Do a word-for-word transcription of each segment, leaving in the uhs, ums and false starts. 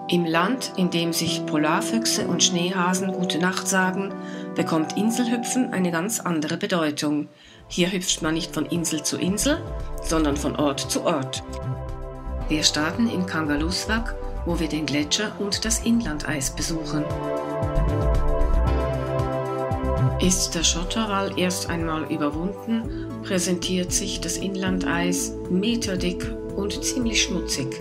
Im Land, in dem sich Polarfüchse und Schneehasen gute Nacht sagen, bekommt Inselhüpfen eine ganz andere Bedeutung. Hier hüpft man nicht von Insel zu Insel, sondern von Ort zu Ort. Wir starten in Kangerlussuaq, wo wir den Gletscher und das Inlandeis besuchen. Ist der Schotterwall erst einmal überwunden, präsentiert sich das Inlandeis meterdick und ziemlich schmutzig.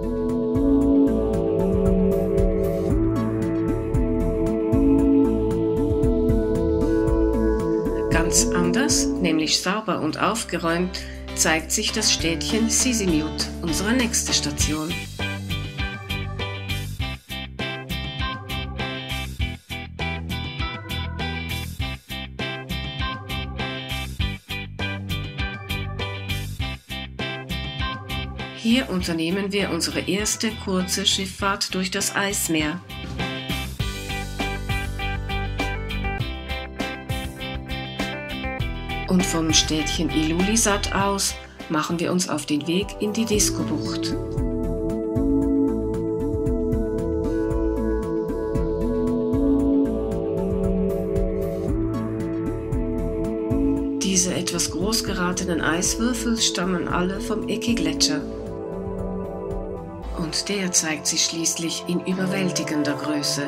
Ganz anders, nämlich sauber und aufgeräumt, zeigt sich das Städtchen Sisimiut, unsere nächste Station. Hier unternehmen wir unsere erste kurze Schifffahrt durch das Eismeer. Und vom Städtchen Ilulissat aus machen wir uns auf den Weg in die Diskobucht. Diese etwas groß geratenen Eiswürfel stammen alle vom Eki-Gletscher. Und der zeigt sich schließlich in überwältigender Größe.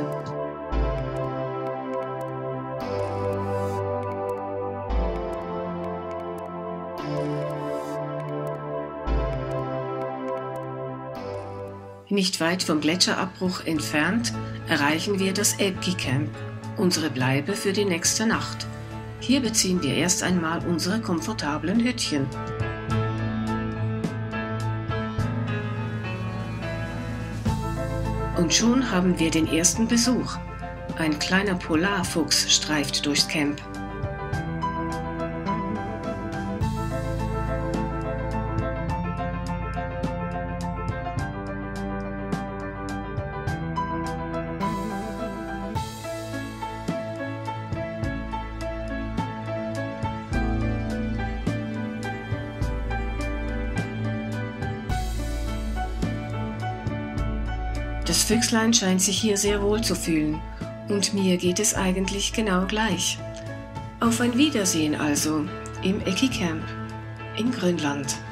Nicht weit vom Gletscherabbruch entfernt erreichen wir das Elbki Camp, unsere Bleibe für die nächste Nacht. Hier beziehen wir erst einmal unsere komfortablen Hüttchen. Und schon haben wir den ersten Besuch. Ein kleiner Polarfuchs streift durchs Camp. Das Füchslein scheint sich hier sehr wohl zu fühlen und mir geht es eigentlich genau gleich. Auf ein Wiedersehen also im Eki Camp in Grönland.